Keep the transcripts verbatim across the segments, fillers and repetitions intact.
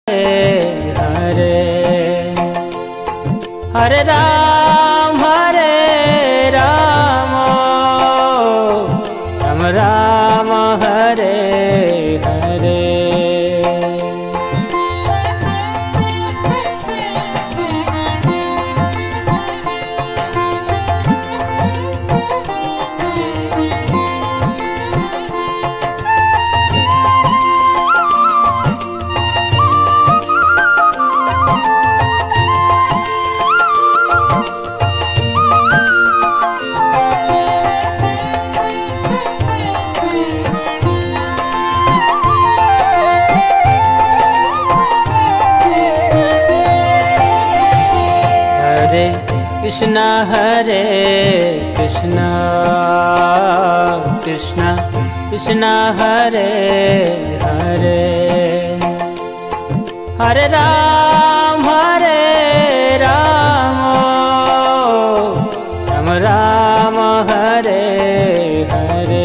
Hare Hare Ram Hare Ram Ram Ram Hare Hare. Hare Krishna Hare Krishna Krishna Krishna Hare Hare Hare Ram Hare Ram Ram Ram Hare Hare.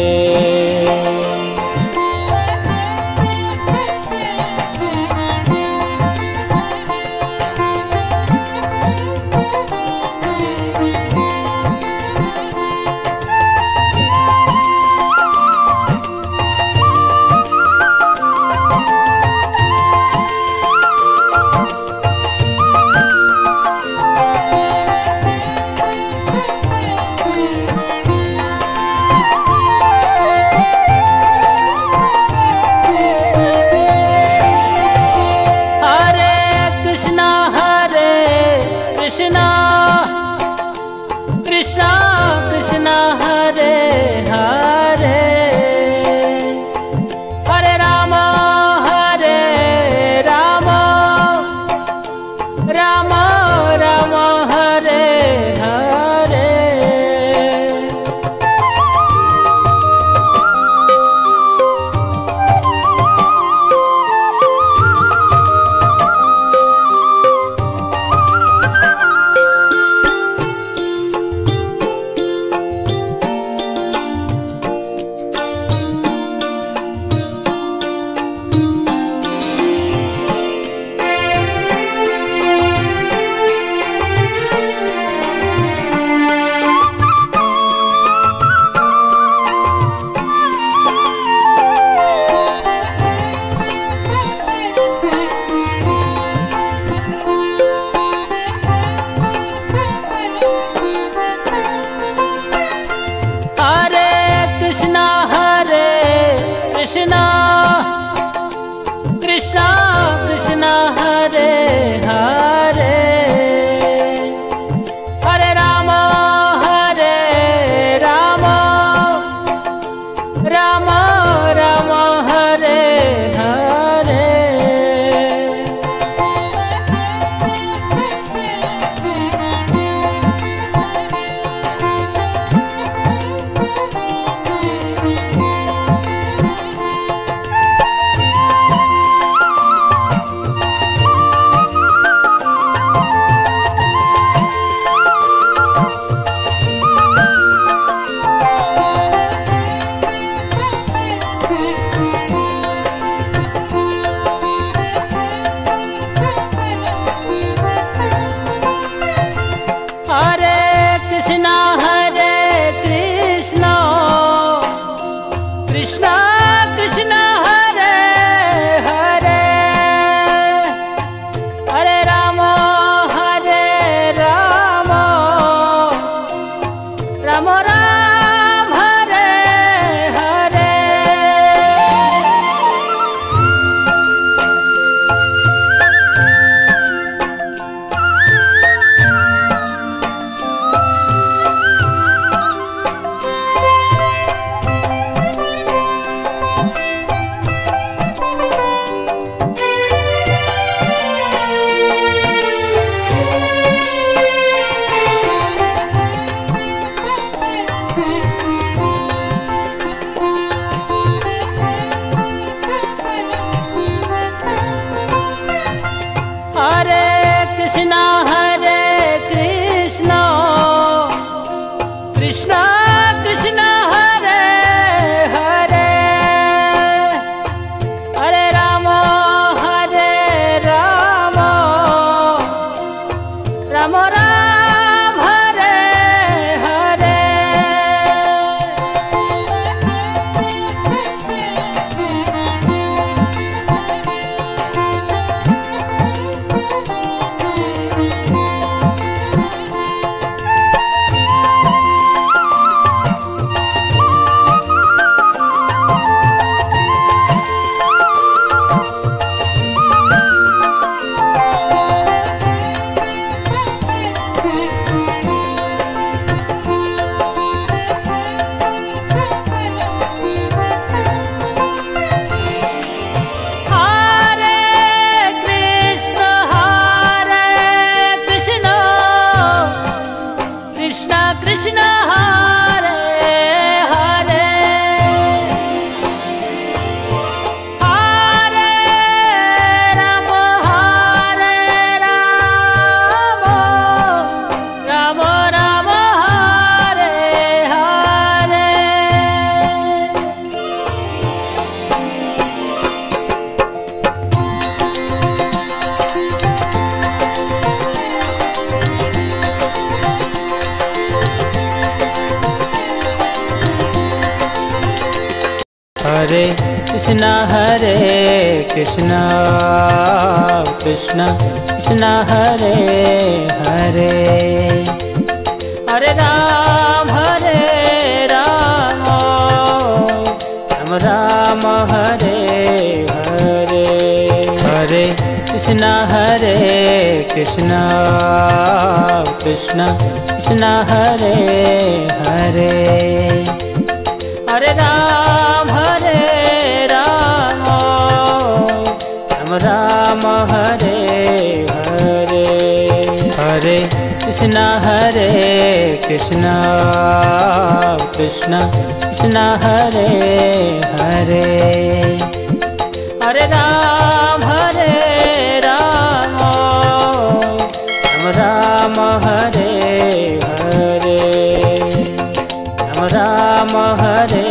Hare Krishna Hare Krishna Krishna Krishna Hare Hare Hare Ram Hare Ram Ram Ram Hare Hare Hare Krishna Hare Krishna Krishna Krishna Hare Hare Hare Ram Hare Ram Ram Ram Hare Hare Hare Krishna Hare Krishna Krishna Krishna Hare Hare Hare Ram Hare Ram Ram Ram Hare Hare Ram Ram Hare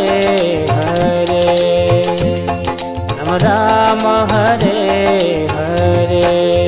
Hare Ram Ram Hare Hare.